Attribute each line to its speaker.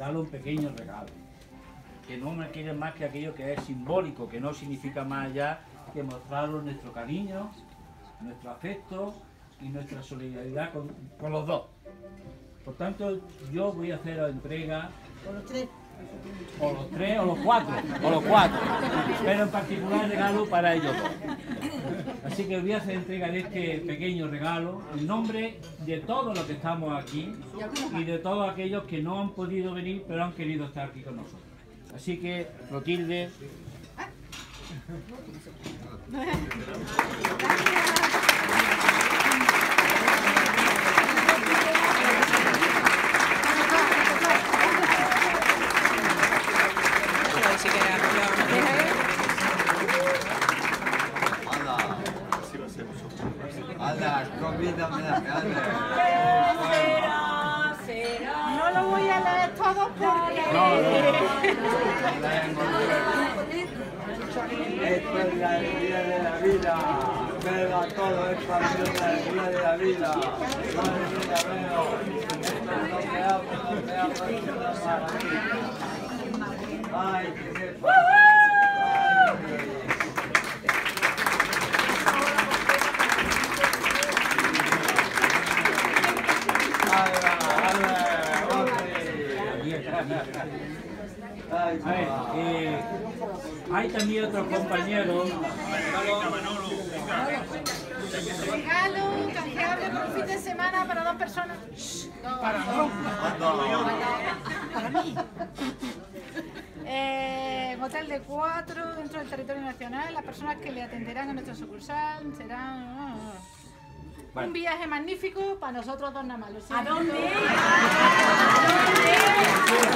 Speaker 1: darle un pequeño regalo, que no me quieren más que aquello que es simbólico, que no significa más allá que mostraros nuestro cariño, nuestro afecto y nuestra solidaridad con los dos. Por tanto, yo voy a hacer la entrega.
Speaker 2: Con los tres.
Speaker 1: O los tres o los cuatro, pero en particular regalo para ellos dos. Así que voy a hacer entrega de este pequeño regalo en nombre de todos los que estamos aquí y de todos aquellos que no han podido venir pero han querido estar aquí con nosotros. Así que, Clotilde.
Speaker 3: Anda, convídame,
Speaker 2: No lo voy a leer todo porque...
Speaker 3: Esto es la alegría de la vida. Beba todo, es para mí la alegría de la vida. Madre mía, veo. Esto es lo que amo, es para mí. Ay, qué
Speaker 1: Hay también otros compañeros.
Speaker 2: Regalo canjeable por un fin de semana para 2 personas. Para mí. Un hotel de 4 dentro del territorio nacional. Las personas que le atenderán a nuestra sucursal serán... Un viaje magnífico para nosotros dos nada más. ¿A dónde?